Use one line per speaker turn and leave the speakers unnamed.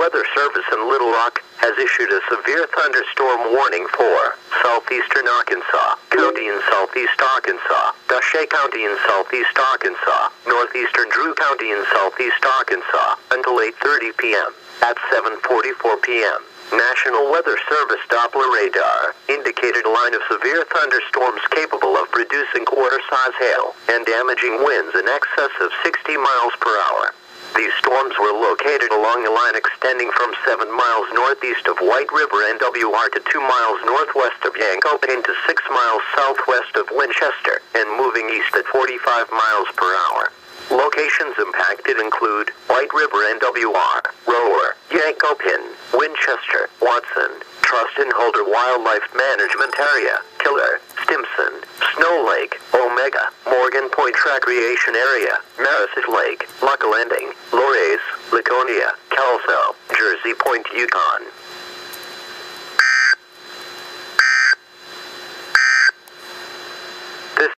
Weather Service in Little Rock has issued a severe thunderstorm warning for southeastern Arkansas County in southeast Arkansas, Dushay County in southeast Arkansas, northeastern Drew County in southeast Arkansas, until 8:30 p.m. At 7:44 p.m., National Weather Service Doppler radar indicated a line of severe thunderstorms capable of producing quarter-size hail and damaging winds in excess of 60 miles per hour. These storms were located along a line extending from 7 miles northeast of White River NWR to 2 miles northwest of Yankopin to 6 miles southwest of Winchester, and moving east at 45 miles per hour. Locations impacted include White River NWR, Rower, Yankopin, Winchester, Watson, Trust and Holder Wildlife Management Area, Killer, Stimson, Snow Lake, Omega, Morgan Point Recreation Area, Marisette Lake, Luck Landing, Lores, Laconia, Kelso, Jersey Point, Yukon.